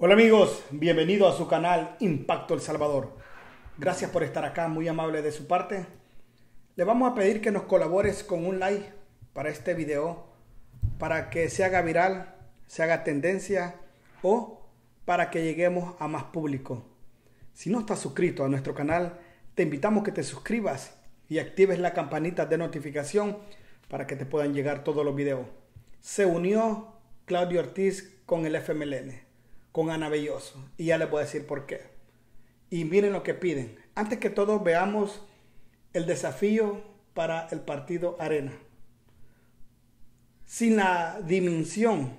Hola amigos, bienvenido a su canal Impacto El Salvador. Gracias por estar acá, muy amable de su parte. Le vamos a pedir que nos colabores con un like para este video, para que se haga viral, se haga tendencia o para que lleguemos a más público. Si no estás suscrito a nuestro canal, te invitamos que te suscribas y actives la campanita de notificación para que te puedan llegar todos los videos. Se unió Claudio Ortiz con el FMLN, con Ana Belloso, y ya les voy a decir por qué. Y miren lo que piden. Antes que todo, veamos el desafío para el partido Arena. Sin la dimensión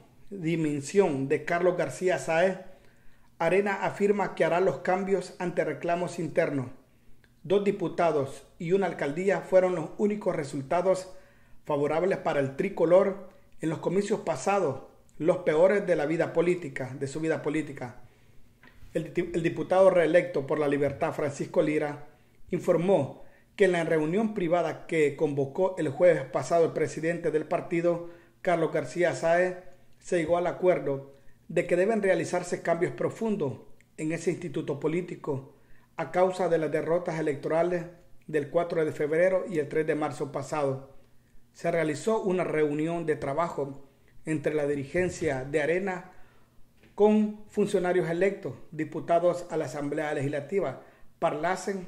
de Carlos García Sáez, Arena afirma que hará los cambios ante reclamos internos. 2 diputados y una alcaldía fueron los únicos resultados favorables para el tricolor en los comicios pasados, los peores de la vida política, de su vida política. El diputado reelecto por la Libertad, Francisco Lira, informó que en la reunión privada que convocó el jueves pasado el presidente del partido, Carlos García Sáez, se llegó al acuerdo de que deben realizarse cambios profundos en ese instituto político a causa de las derrotas electorales del 4 de febrero y el 3 de marzo pasado. Se realizó una reunión de trabajo entre la dirigencia de Arena con funcionarios electos, diputados a la Asamblea Legislativa, parlacen,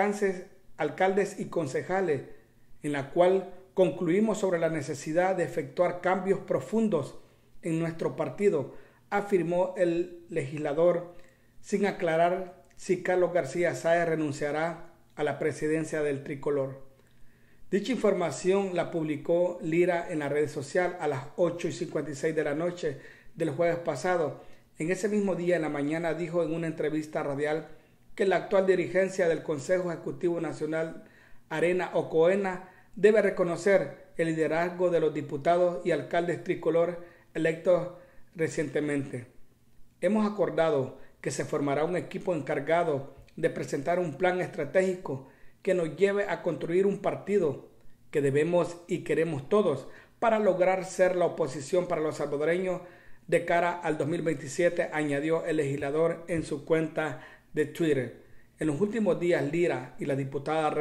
alcaldes y concejales, en la cual concluimos sobre la necesidad de efectuar cambios profundos en nuestro partido, afirmó el legislador, sin aclarar si Carlos García Sáez renunciará a la presidencia del tricolor. Dicha información la publicó Lira en la red social a las 8:56 de la noche del jueves pasado. En ese mismo día, en la mañana, dijo en una entrevista radial que la actual dirigencia del Consejo Ejecutivo Nacional Arena o COENA debe reconocer el liderazgo de los diputados y alcaldes tricolor electos recientemente. Hemos acordado que se formará un equipo encargado de presentar un plan estratégico que nos lleve a construir un partido que debemos y queremos todos para lograr ser la oposición para los salvadoreños de cara al 2027, añadió el legislador en su cuenta de Twitter. En los últimos días, Lira y la diputada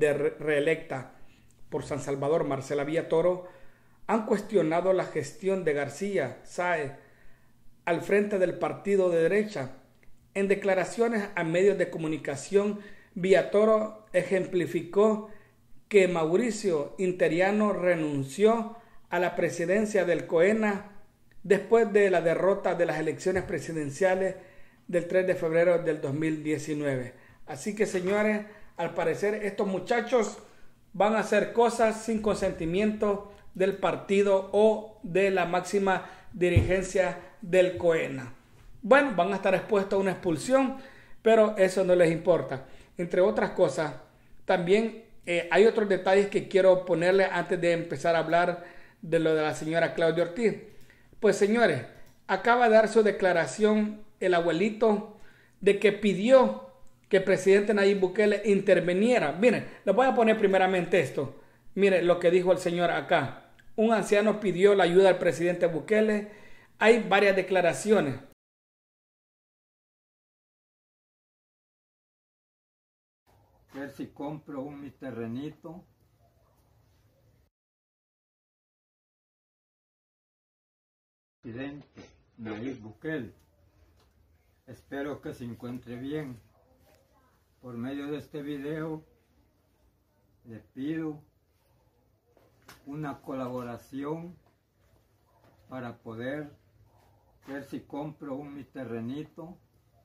reelecta por San Salvador, Marcela Villatoro, han cuestionado la gestión de García Sáez al frente del partido de derecha. En declaraciones a medios de comunicación, Villatoro ejemplificó que Mauricio Interiano renunció a la presidencia del COENA después de la derrota de las elecciones presidenciales del 3 de febrero del 2019. Así que, señores, al parecer estos muchachos van a hacer cosas sin consentimiento del partido o de la máxima dirigencia del COENA. Bueno, van a estar expuestos a una expulsión, pero eso no les importa. Entre otras cosas, también hay otros detalles que quiero ponerle antes de empezar a hablar de lo de la señora Claudia Ortiz. Pues, señores, acaba de dar su declaración el abuelito de que pidió que el presidente Nayib Bukele interviniera. Miren, les voy a poner primeramente esto. Miren lo que dijo el señor acá. Un anciano pidió la ayuda al presidente Bukele. Hay varias declaraciones. Ver si compro mi terrenito. Presidente Nayib Bukele, espero que se encuentre bien. Por medio de este video le pido una colaboración para poder ver si compro mi terrenito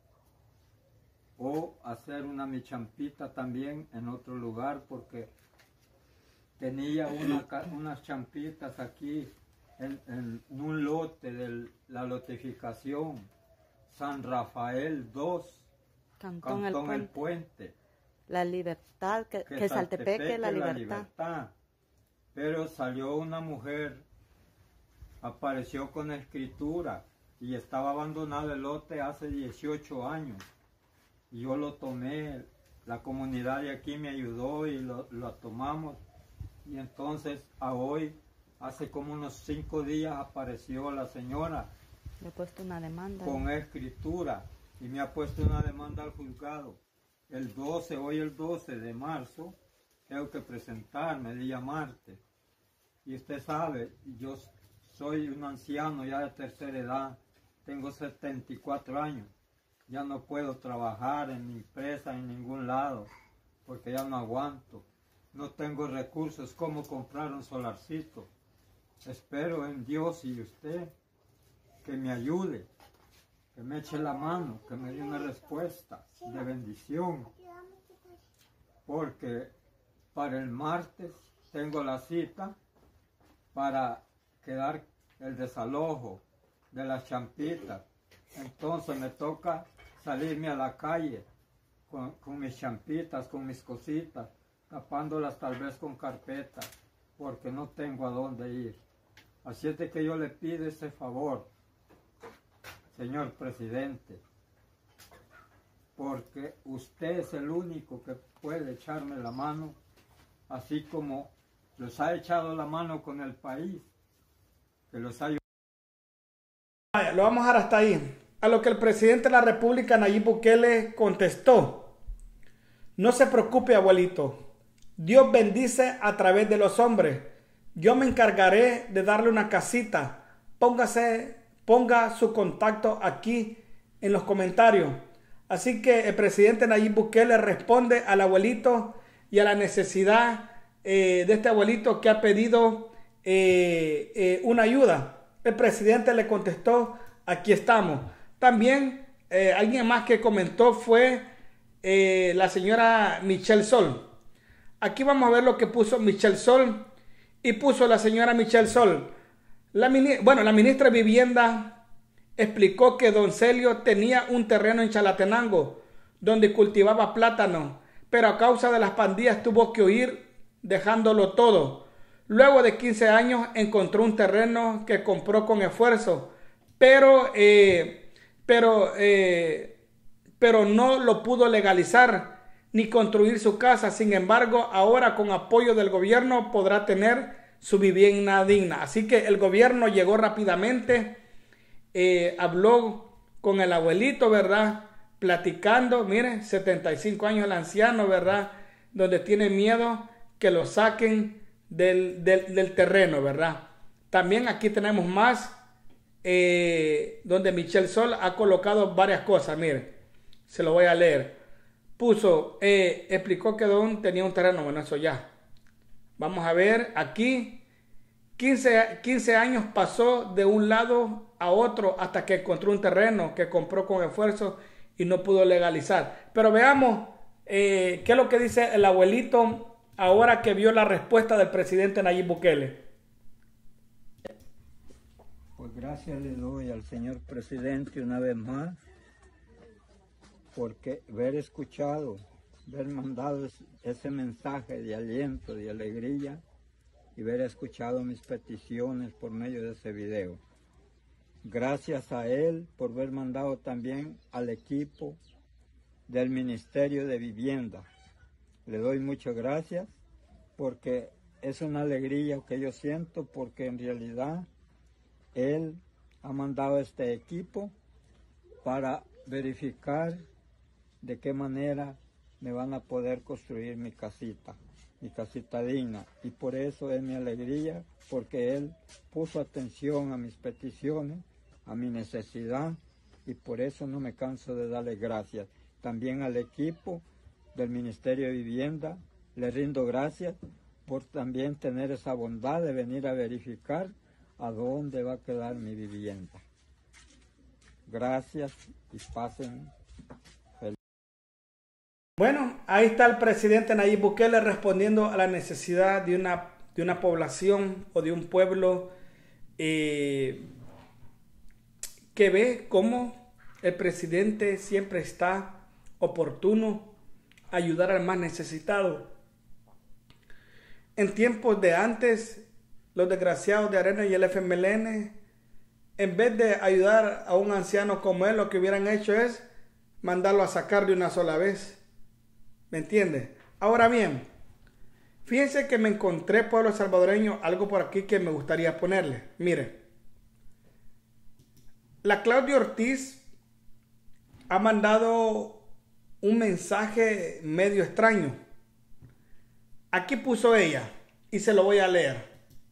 o hacer una mi champita también en otro lugar, porque tenía unas champitas aquí en un lote de la lotificación San Rafael 2, Cantón El Puente. La Libertad, que Saltepeque, la Libertad. Pero salió una mujer, apareció con escritura y estaba abandonado el lote hace 18 años. Y yo lo tomé, la comunidad de aquí me ayudó y lo tomamos. Y entonces a hoy, hace como unos 5 días, apareció la señora Le he puesto una demanda. Con escritura. Y me ha puesto una demanda al juzgado. Hoy el 12 de marzo, tengo que presentarme, día martes. Y usted sabe, yo soy un anciano ya de tercera edad, tengo 74 años. Ya no puedo trabajar en mi empresa, en ningún lado, porque ya no aguanto. No tengo recursos como comprar un solarcito. Espero en Dios y usted que me ayude, que me eche la mano, que me dé una respuesta de bendición. Porque para el martes tengo la cita para quedar el desalojo de las champitas. Entonces me toca salirme a la calle con mis champitas, con mis cositas, tapándolas tal vez con carpeta, porque no tengo a dónde ir. Así es de que yo le pido ese favor, señor presidente, porque usted es el único que puede echarme la mano, así como los ha echado la mano con el país, que los ha... Vaya, lo vamos a dejar hasta ahí. A lo que el presidente de la República, Nayib Bukele, contestó: no se preocupe, abuelito, Dios bendice a través de los hombres. Yo me encargaré de darle una casita. Ponga su contacto aquí en los comentarios. Así que el presidente Nayib Bukele responde al abuelito y a la necesidad de este abuelito que ha pedido una ayuda. El presidente le contestó: aquí estamos. También alguien más que comentó fue la señora Michelle Sol. Aquí vamos a ver lo que puso Michelle Sol. Y puso la señora Michelle Sol: la ministra de Vivienda explicó que don Celio tenía un terreno en Chalatenango donde cultivaba plátano, pero a causa de las pandillas tuvo que huir dejándolo todo. Luego de 15 años encontró un terreno que compró con esfuerzo, pero no lo pudo legalizar ni construir su casa. Sin embargo, ahora con apoyo del gobierno podrá tener su vivienda digna. Así que el gobierno llegó rápidamente, habló con el abuelito, ¿verdad? Platicando, mire, 75 años el anciano, ¿verdad? Donde tiene miedo que lo saquen del terreno, ¿verdad? También aquí tenemos más, donde Michelle Sol ha colocado varias cosas, mire, se lo voy a leer. Puso, explicó que don tenía un terreno, bueno, eso ya. Vamos a ver aquí, 15 años pasó de un lado a otro hasta que encontró un terreno que compró con esfuerzo y no pudo legalizar. Pero veamos qué es lo que dice el abuelito ahora que vio la respuesta del presidente Nayib Bukele. Pues gracias le doy al señor presidente una vez más, porque haber escuchado, haber mandado ese mensaje de aliento, de alegría, y haber escuchado mis peticiones por medio de ese video. Gracias a él por haber mandado también al equipo del Ministerio de Vivienda. Le doy muchas gracias porque es una alegría que yo siento, porque en realidad él ha mandado este equipo para verificar de qué manera me van a poder construir mi casita digna. Y por eso es mi alegría, porque él puso atención a mis peticiones, a mi necesidad, y por eso no me canso de darle gracias. También al equipo del Ministerio de Vivienda le rindo gracias por también tener esa bondad de venir a verificar a dónde va a quedar mi vivienda. Gracias y pasen. Bueno, ahí está el presidente Nayib Bukele respondiendo a la necesidad de una población o de un pueblo que ve cómo el presidente siempre está oportuno a ayudar al más necesitado. En tiempos de antes, los desgraciados de Arena y el FMLN, en vez de ayudar a un anciano como él, lo que hubieran hecho es mandarlo a sacar de una sola vez. ¿Me entiende? Ahora bien, fíjense que me encontré, pueblo salvadoreño, algo por aquí que me gustaría ponerle. Mire, La Claudia Ortiz ha mandado un mensaje medio extraño. Aquí puso ella y se lo voy a leer.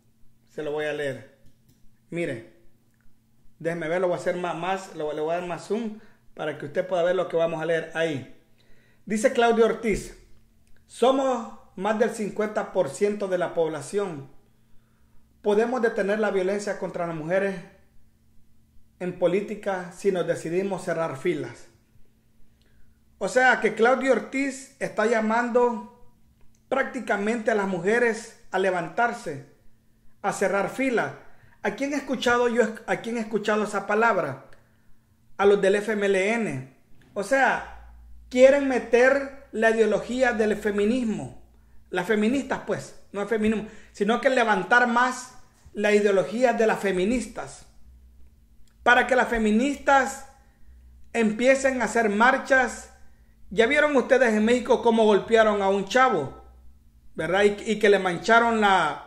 Mire, déjeme ver, lo voy a hacer le voy a dar más zoom para que usted pueda ver lo que vamos a leer ahí. Dice Claudia Ortiz: somos más del 50% de la población. Podemos detener la violencia contra las mujeres en política si nos decidimos cerrar filas. O sea que Claudia Ortiz está llamando prácticamente a las mujeres a levantarse, a cerrar filas. ¿A quién he escuchado esa palabra? A los del FMLN. O sea, quieren meter la ideología del feminismo. Las feministas, pues, no el feminismo, sino que levantar más la ideología de las feministas. Para que las feministas empiecen a hacer marchas. Ya vieron ustedes en México cómo golpearon a un chavo, ¿verdad? Y que le mancharon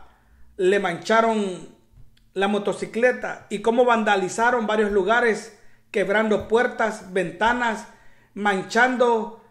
la motocicleta, y cómo vandalizaron varios lugares, quebrando puertas, ventanas, manchando,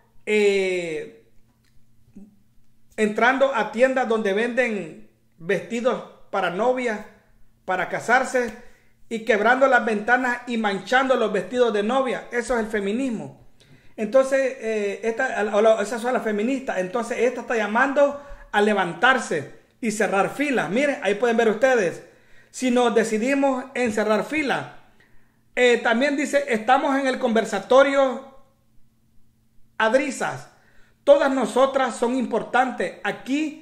entrando a tiendas donde venden vestidos para novias, para casarse, y quebrando las ventanas y manchando los vestidos de novia. Eso es el feminismo. Entonces, esas son las feministas. Entonces, esta está llamando a levantarse y cerrar filas. Miren, ahí pueden ver ustedes. Si nos decidimos en cerrar filas. También dice: estamos en el conversatorio Adrisas. Todas nosotras son importantes. Aquí,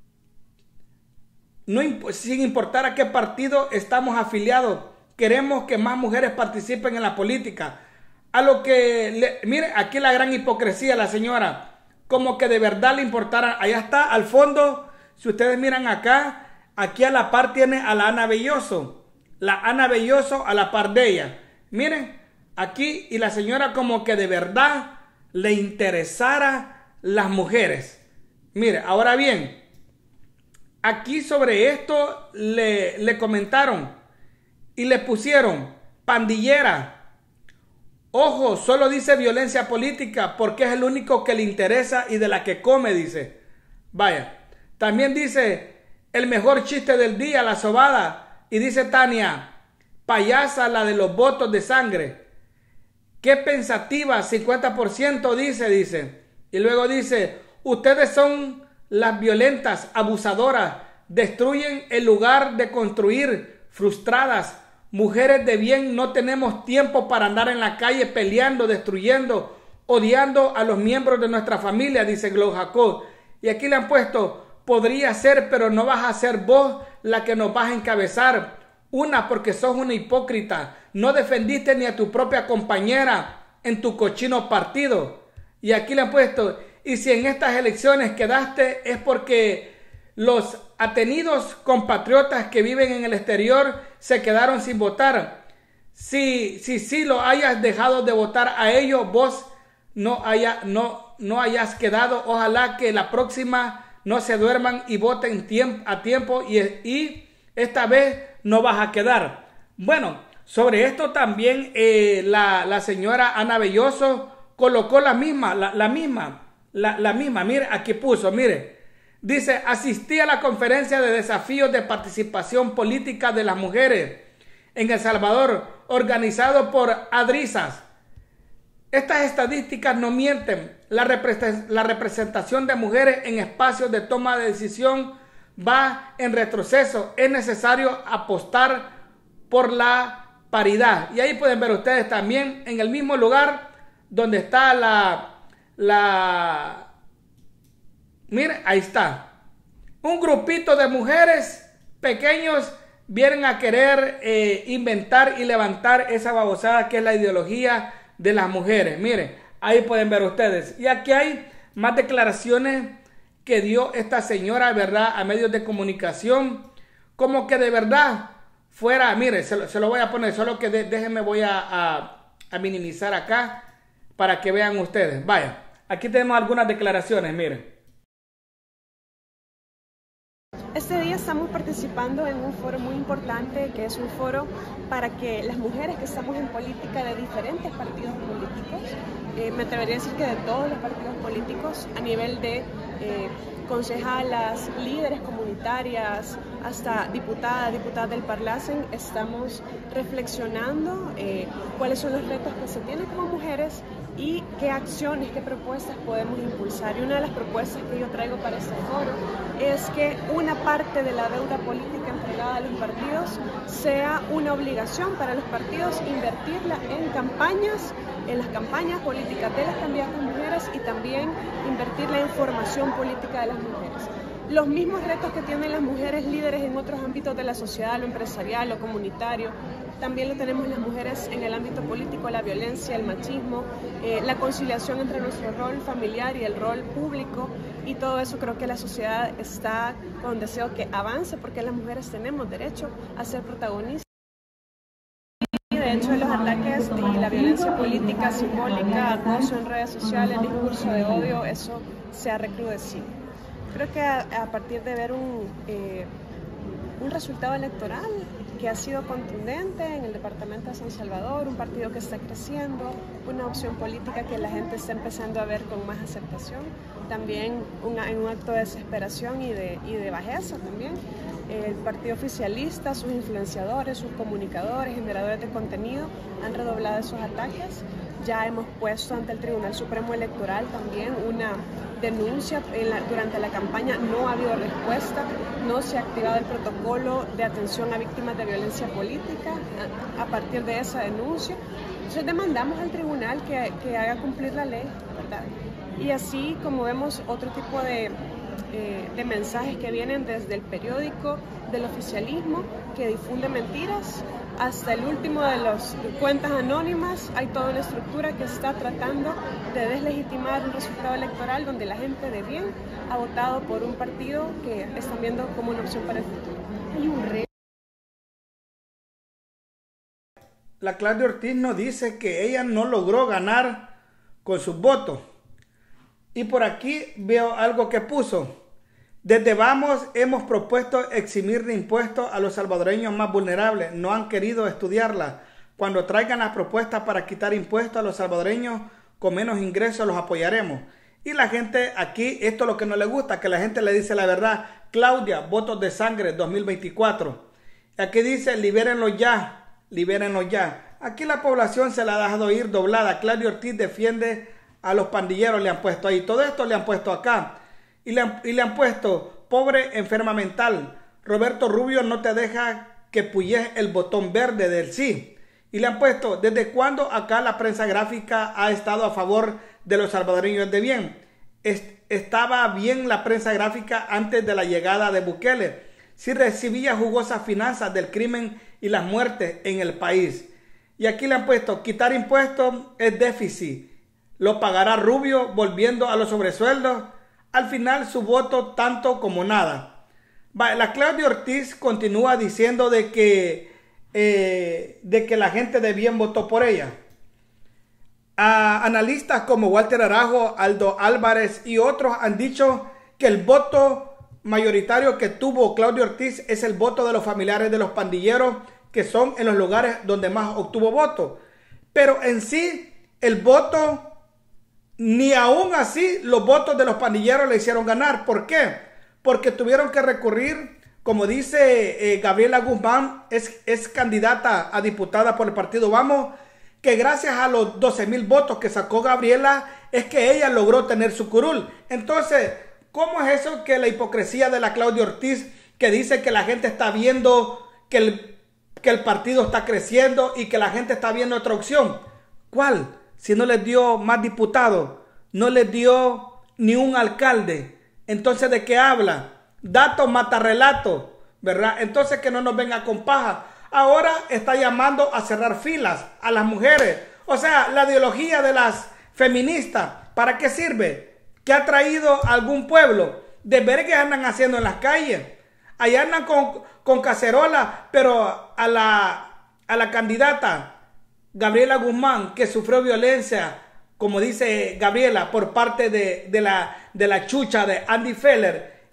sin importar a qué partido estamos afiliados, queremos que más mujeres participen en la política. A lo que, mire, aquí la gran hipocresía, la señora, como que de verdad le importara. Allá está, al fondo, si ustedes miran acá, aquí a la par tiene a la Ana Belloso. La Ana Belloso a la par de ella. Miren, aquí, y la señora como que de verdad le interesara las mujeres. Mire, ahora bien, aquí sobre esto le comentaron y le pusieron: pandillera. Ojo, solo dice violencia política porque es el único que le interesa y de la que come, dice. Vaya. También dice: el mejor chiste del día, la sobada. Y dice Tania: payasa la de los votos de sangre. Qué pensativa, 50% dice. Y luego dice: ustedes son las violentas, abusadoras, destruyen el lugar de construir, frustradas. Mujeres de bien, no tenemos tiempo para andar en la calle peleando, destruyendo, odiando a los miembros de nuestra familia, dice Glo Jacob. Y aquí le han puesto: podría ser, pero no vas a ser vos la que nos vas a encabezar. Una, porque sos una hipócrita. No defendiste ni a tu propia compañera en tu cochino partido. Y aquí le han puesto: y si en estas elecciones quedaste es porque los atenidos compatriotas que viven en el exterior se quedaron sin votar. Si lo hayas dejado de votar a ellos, vos no hayas quedado. Ojalá que la próxima no se duerman y voten a tiempo y esta vez no vas a quedar. Bueno, sobre esto también la señora Ana Belloso colocó la misma. Mire, aquí puso, mire. Dice: asistí a la conferencia de desafíos de participación política de las mujeres en El Salvador, organizado por Adrisas. Estas estadísticas no mienten. La representación de mujeres en espacios de toma de decisión va en retroceso. Es necesario apostar por la paridad. Y ahí pueden ver ustedes también, en el mismo lugar donde está miren, ahí está. Un grupito de mujeres pequeños vienen a querer inventar y levantar esa babosada que es la ideología de las mujeres. Miren, ahí pueden ver ustedes. Y aquí hay más declaraciones que dio esta señora, ¿verdad?, a medios de comunicación. Como que de verdad fuera, mire, se lo voy a poner, solo que déjenme, voy a minimizar acá para que vean ustedes. Vaya, aquí tenemos algunas declaraciones, miren. Este día estamos participando en un foro muy importante, que es un foro para que las mujeres que estamos en política de diferentes partidos políticos, me atrevería a decir que de todos los partidos políticos, a nivel de concejalas, líderes comunitarias, hasta diputadas del Parlacen, estamos reflexionando cuáles son los retos que se tienen como mujeres y qué acciones, qué propuestas podemos impulsar. Y una de las propuestas que yo traigo para este foro es que una parte de la deuda política entregada a los partidos sea una obligación para los partidos invertirla en campañas, en las campañas políticas de las candidatas mujeres y también invertirla en formación política de las mujeres. Los mismos retos que tienen las mujeres líderes en otros ámbitos de la sociedad, lo empresarial, lo comunitario, también lo tenemos las mujeres en el ámbito político, la violencia, el machismo, la conciliación entre nuestro rol familiar y el rol público, y todo eso creo que la sociedad está con deseo que avance, porque las mujeres tenemos derecho a ser protagonistas. De hecho, los ataques y la violencia política, simbólica, acoso en redes sociales, discurso de odio, eso se ha recrudecido. Creo que a partir de ver un resultado electoral que ha sido contundente en el departamento de San Salvador, un partido que está creciendo, una opción política que la gente está empezando a ver con más aceptación, también en un acto de desesperación y de bajeza también. El partido oficialista, sus influenciadores, sus comunicadores, generadores de contenido han redoblado esos ataques. Ya hemos puesto ante el Tribunal Supremo Electoral también una denuncia durante la campaña, no ha habido respuesta, no se ha activado el protocolo de atención a víctimas de violencia política a partir de esa denuncia. Entonces demandamos al tribunal que haga cumplir la ley, ¿verdad? Y así como vemos otro tipo de mensajes que vienen desde el periódico del oficialismo que difunde mentiras, hasta el último de las cuentas anónimas, hay toda una estructura que está tratando de deslegitimar un resultado electoral donde la gente de bien ha votado por un partido que están viendo como una opción para el futuro. Hay un reto. La Claudia Ortiz nos dice que ella no logró ganar con sus votos. Y por aquí veo algo que puso. Desde Vamos hemos propuesto eximir de impuestos a los salvadoreños más vulnerables. No han querido estudiarla. Cuando traigan las propuestas para quitar impuestos a los salvadoreños con menos ingresos, los apoyaremos. Y la gente aquí, esto es lo que no le gusta, que la gente le dice la verdad. Claudia, votos de sangre 2024. Aquí dice, libérenlo ya, libérenlo ya. Aquí la población se la ha dejado ir doblada. Claudia Ortiz defiende a los pandilleros, le han puesto ahí. Todo esto le han puesto acá. Y le han puesto, pobre enferma mental. Roberto Rubio no te deja que puyes el botón verde del sí. Y le han puesto, ¿desde cuándo acá la prensa gráfica ha estado a favor de los salvadoreños de bien? Estaba bien la prensa gráfica antes de la llegada de Bukele. Sí recibía jugosas finanzas del crimen y las muertes en el país. Y aquí le han puesto, quitar impuestos es déficit. Lo pagará Rubio volviendo a los sobresueldos. Al final su voto tanto como nada. La Claudia Ortiz continúa diciendo de que la gente de bien votó por ella. Analistas como Walter Arajo, Aldo Álvarez y otros han dicho que el voto mayoritario que tuvo Claudia Ortiz es el voto de los familiares de los pandilleros, que son en los lugares donde más obtuvo votos. Pero en sí, el voto, ni aún así los votos de los pandilleros le hicieron ganar. ¿Por qué? Porque tuvieron que recurrir, como dice Gabriela Guzmán, es candidata a diputada por el partido Vamos, que gracias a los 12,000 votos que sacó Gabriela es que ella logró tener su curul. Entonces, ¿cómo es eso que la hipocresía de la Claudia Ortiz, que dice que la gente está viendo que el partido está creciendo y que la gente está viendo otra opción? ¿Cuál? Si no les dio más diputados, no les dio ni un alcalde. Entonces, ¿de qué habla? Datos mata relatos, ¿verdad? Entonces, que no nos venga con paja. Ahora está llamando a cerrar filas a las mujeres. O sea, la ideología de las feministas, ¿para qué sirve? ¿Qué ha traído a algún pueblo? De ver que andan haciendo en las calles. Allá andan con cacerola, pero a la candidata Gabriela Guzmán, que sufrió violencia, como dice Gabriela, por parte de la chucha de Andy Feller,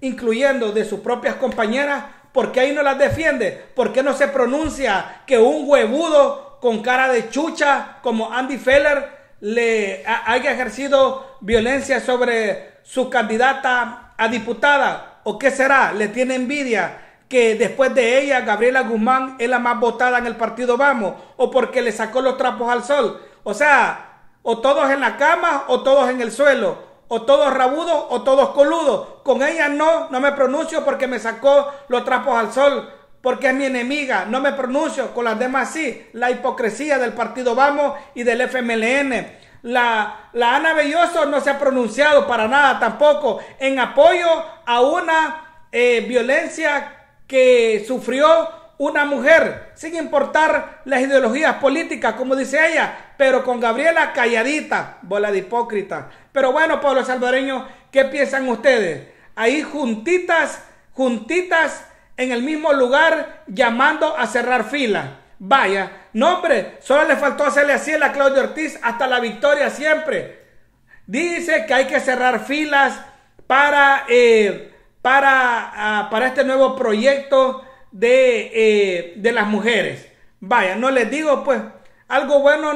incluyendo de sus propias compañeras, ¿por qué ahí no las defiende? ¿Por qué no se pronuncia que un huevudo con cara de chucha como Andy Feller le haya ejercido violencia sobre su candidata a diputada? ¿O qué será? ¿Le tiene envidia que después de ella Gabriela Guzmán es la más votada en el partido Vamos? ¿O porque le sacó los trapos al sol? O sea, o todos en la cama o todos en el suelo. O todos rabudos o todos coludos. Con ella no me pronuncio porque me sacó los trapos al sol, porque es mi enemiga. No me pronuncio, con las demás sí. La hipocresía del partido Vamos y del FMLN. La Ana Belloso no se ha pronunciado para nada tampoco en apoyo a una violencia que sufrió una mujer, sin importar las ideologías políticas, como dice ella, pero con Gabriela calladita, bola de hipócrita. Pero bueno, pueblo salvadoreño, ¿qué piensan ustedes? Ahí juntitas en el mismo lugar, llamando a cerrar filas. Vaya, no hombre, solo le faltó hacerle así a Claudia Ortiz hasta la victoria siempre. Dice que hay que cerrar filas para este nuevo proyecto de las mujeres. Vaya, no les digo, pues, algo bueno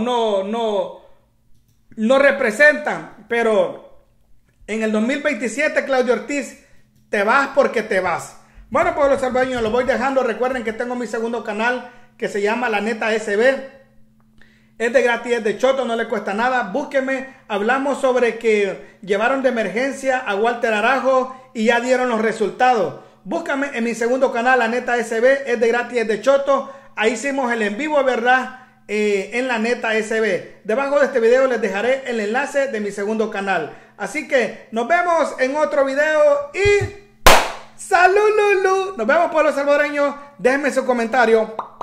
no representan, pero en el 2027, Claudia Ortiz, te vas porque te vas. Bueno, pueblo salvadoreño, lo voy dejando. Recuerden que tengo mi segundo canal que se llama La Neta SB. Es de gratis, es de choto, no le cuesta nada. Búsqueme. Hablamos sobre que llevaron de emergencia a Walter Arajo y ya dieron los resultados. Búscame en mi segundo canal, La Neta SB. Es de gratis, es de choto. Ahí hicimos el en vivo, ¿verdad? En La Neta SB. Debajo de este video les dejaré el enlace de mi segundo canal. Así que nos vemos en otro video y ¡salud, Lulu! Nos vemos, pueblo salvadoreño. Déjenme su comentario.